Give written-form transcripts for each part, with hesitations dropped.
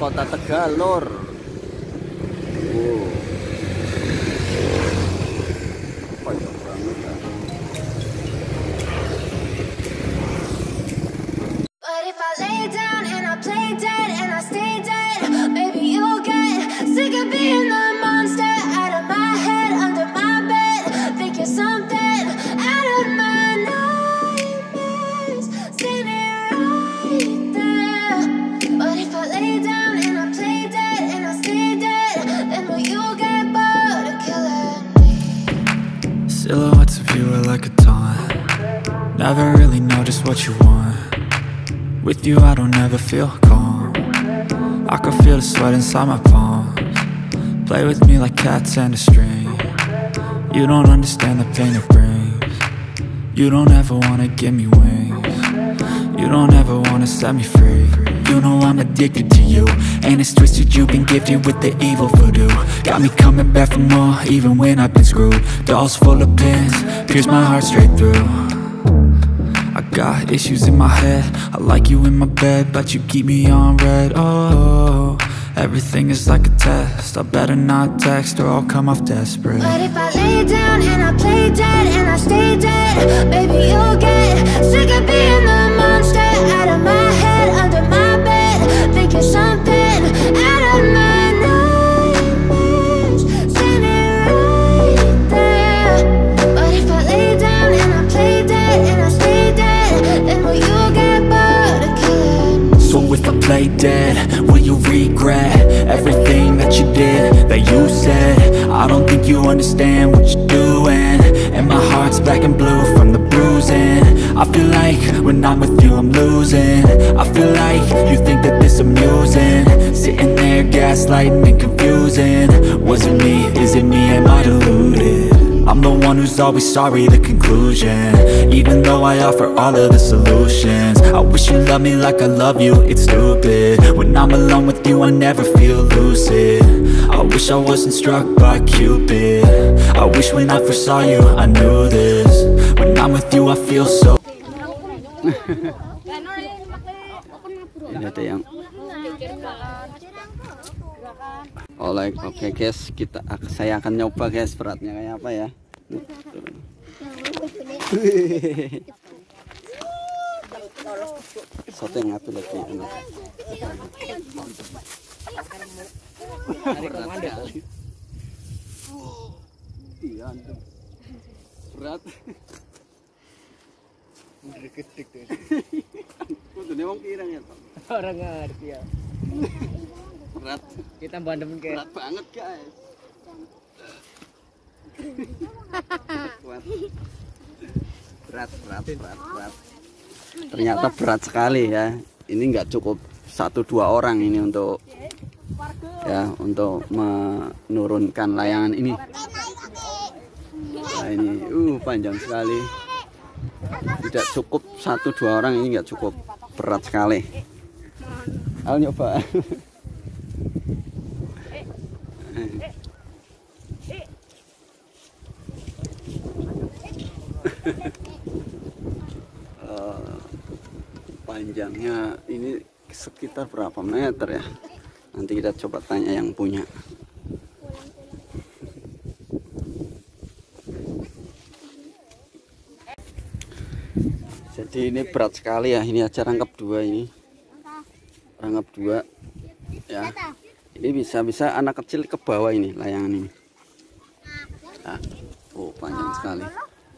Kota Tegal, Lur. Banyak banget ya. But if I lay down and I play dead and I stay dead, maybe you'll get sick of being the monster out of my head, under my bed. Think you're something out of my nightmares, standing right there. But if I lay down and I play dead and I stay dead, then will you get bored of killing me? Silhouettes of you are like a taunt. Never really know just what you want. With you I don't ever feel calm. I can feel the sweat inside my palms. Play with me like cats and a string. You don't understand the pain it brings. You don't ever wanna give me wings. You don't ever wanna set me free. You know I'm addicted to you, and it's twisted, you've been gifted with the evil voodoo. Got me coming back for more, even when I've been screwed. Dolls full of pins, pierce my heart straight through. I got issues in my head, I like you in my bed, but you keep me on red. Oh, everything is like a test, I better not text or I'll come off desperate. But if I lay down and I play dead and I stay dead, baby you'll get sick of being the monster out of my head, under my bed. Think you're something out of my nightmares, standing right there. But if I lay down and I play dead and I stay dead, then will you get bored of killing me? So if I play dead, will you regret everything that you did, that you said? I don't think you understand what you're doing, and my heart's black and blue from the bruising. I feel like when I'm with you I'm losing. I feel like you think that this amusing, sitting there gaslighting and confusing. Was it me? Is it me? Am I deluded? I'm the one who's always sorry, the conclusion, even though I offer all of the solutions. I wish you loved me like I love you, it's stupid. When I'm alone with you I never feel lucid. I wish I wasn't struck by Cupid. I wish when I first saw you I knew this. When I'm with you I feel so. Ini ada yang oke guys, saya akan nyoba guys beratnya kayak apa ya. Soto yang satu lagi enak. Berat. Gede deh. Kudune wong pirang ya, Pak? Orang ngerti ya. Berat. Kita bandem ke. Berat banget, guys. Kuat. Berat. Ternyata berat sekali ya. Ini nggak cukup 1-2 orang ini untuk menurunkan layangan ini. Nah, ini panjang sekali. Tidak cukup 1-2 orang, ini nggak cukup, berat sekali. Ayo nyoba. Panjangnya ini sekitar berapa meter ya? Nanti kita coba tanya yang punya. Jadi ini berat sekali ya. Ini aja rangkap 2 ini. Rangkap 2 ya. Ini bisa anak kecil ke bawah ini layangan ini. Nah, panjang sekali.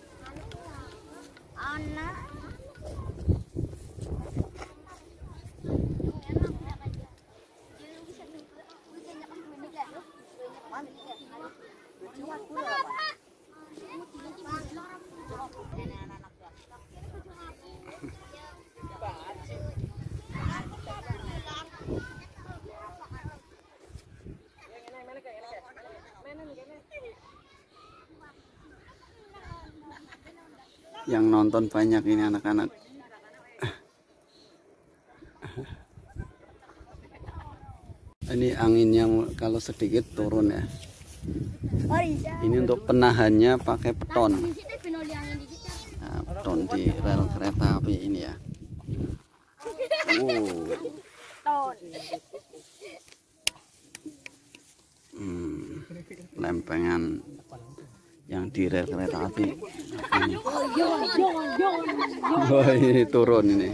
Yang nonton banyak ini anak-anak. Ini anginnya kalau sedikit turun ya. Ini untuk penahannya pakai beton. Nah, beton di rel kereta api ini ya. lempengan yang di rel kereta api. Oh, ini turun ini.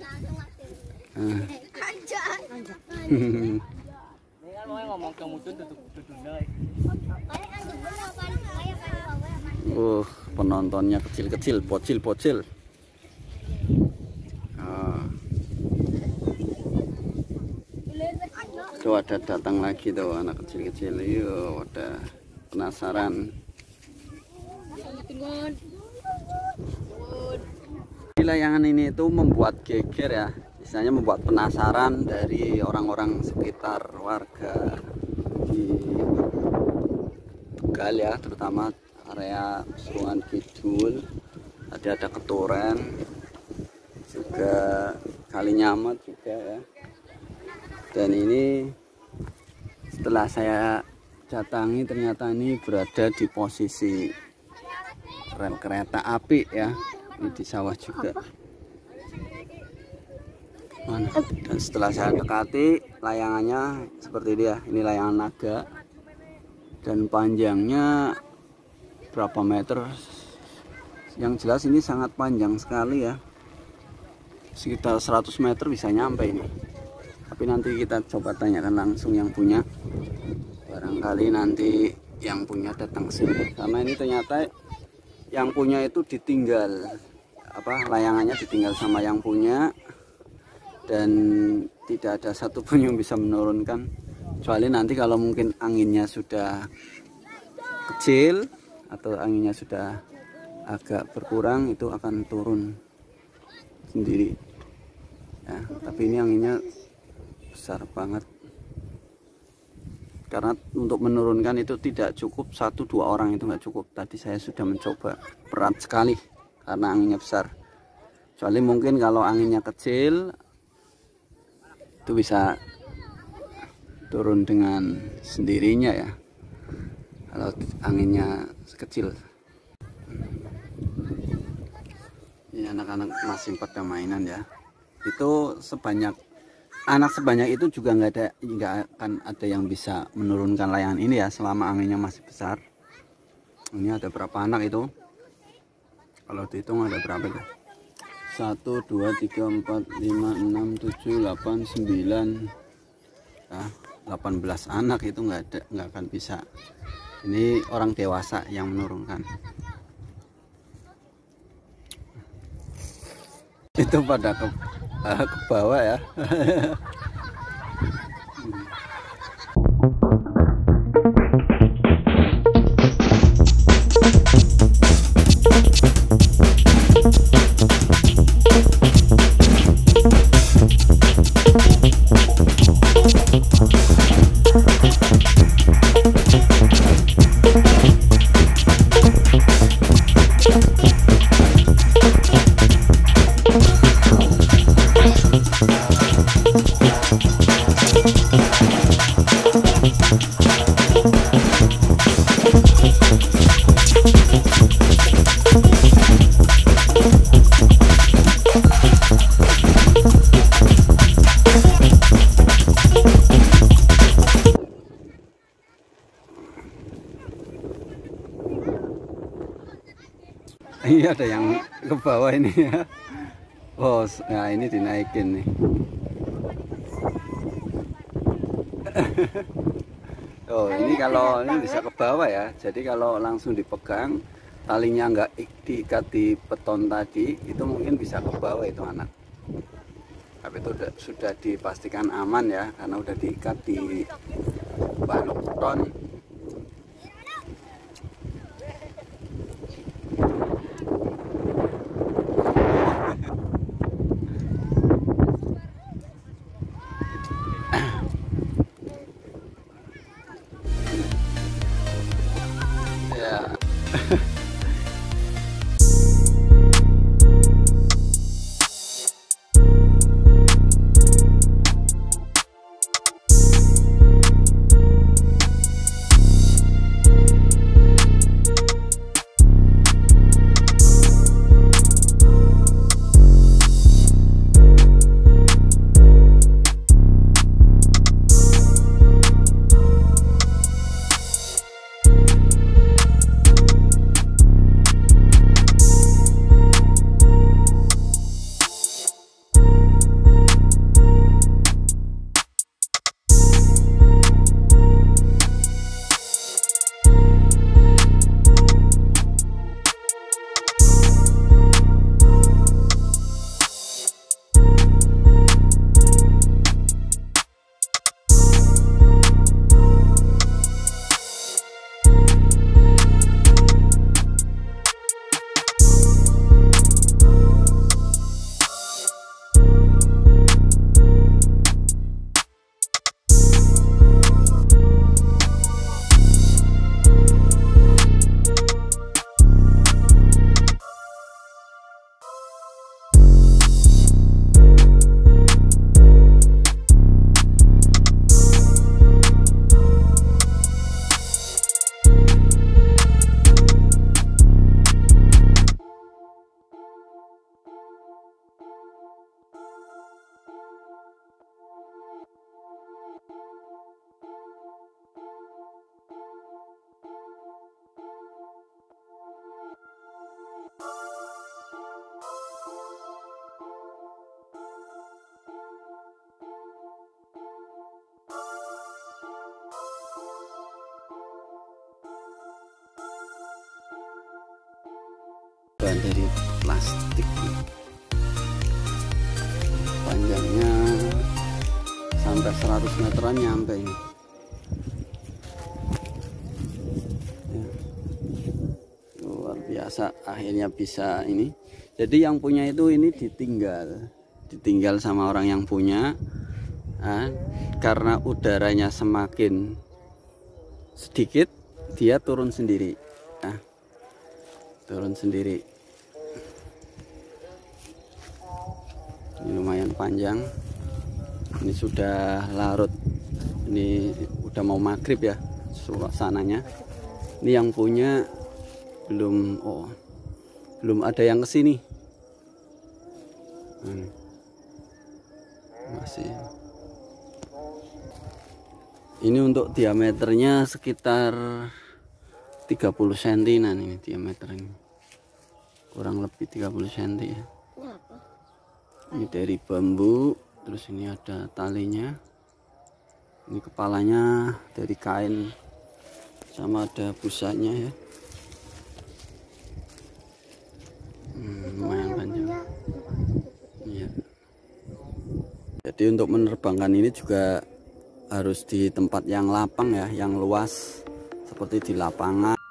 Penontonnya kecil-kecil, bocil-bocil. Tuh ada datang lagi tuh anak kecil-kecil. Yuk, udah penasaran. Di layangan ini itu membuat geger ya, misalnya membuat penasaran dari orang-orang sekitar, warga di Tegal ya, terutama area Pasuruan Kidul. Tadi ada Ketoren, juga Kalinyamat juga ya. Dan ini setelah saya datangi ternyata ini berada di posisi rel kereta api ya. Ini di sawah juga. Dan setelah saya dekati layangannya seperti dia. Ini layangan naga dan panjangnya berapa meter? Yang jelas ini sangat panjang sekali ya. Sekitar 100 meter bisa nyampe ini. Tapi nanti kita coba tanyakan langsung yang punya. Barangkali nanti yang punya datang sini. Karena ini ternyata yang punya itu ditinggal, layangannya ditinggal sama yang punya, dan tidak ada satupun yang bisa menurunkan. Kecuali nanti kalau mungkin anginnya sudah kecil atau anginnya sudah agak berkurang, itu akan turun sendiri ya. Tapi ini anginnya besar banget, karena untuk menurunkan itu tidak cukup 1-2 orang, itu nggak cukup. Tadi saya sudah mencoba, berat sekali karena anginnya besar. Kecuali mungkin kalau anginnya kecil itu bisa turun dengan sendirinya ya, kalau anginnya kecil. Ini anak-anak masih pada mainan ya. Itu anak sebanyak itu juga nggak akan ada yang bisa menurunkan layangan ini ya selama anginnya masih besar. Ini ada berapa anak itu? Kalau dihitung ada berapa ya? 1, 2, 3, 4, 5, 6, 7, 8, 9, 18 anak itu nggak akan bisa. Ini orang dewasa yang menurunkan. Itu pada ke bawah ya. Ini ada yang ke bawah ini ya. Oh, nah ini dinaikin nih. Oh, ini kalau ini bisa ke bawah ya. Jadi kalau langsung dipegang, talinya nggak diikat di beton tadi, itu mungkin bisa ke bawah itu anak. Tapi itu sudah dipastikan aman ya, karena udah diikat di balok beton. terbuat dari plastik. Panjangnya sampai 100 meteran nyampe ini. Ya. Luar biasa, akhirnya bisa ini. Jadi yang punya itu ini ditinggal sama orang yang punya. Nah, karena udaranya semakin sedikit, dia turun sendiri. Nah, turun sendiri. Ini lumayan panjang. Ini sudah larut. Ini udah mau maghrib ya suasananya. Ini yang punya belum ada yang kesini. Masih. Ini untuk diameternya sekitar 30 cm ini diameternya. Kurang lebih 30 cm ya. Ini dari bambu, terus ini ada talinya. Ini kepalanya dari kain sama ada busanya ya. Lumayan panjang. Iya. Jadi untuk menerbangkan ini juga harus di tempat yang lapang ya, yang luas seperti di lapangan.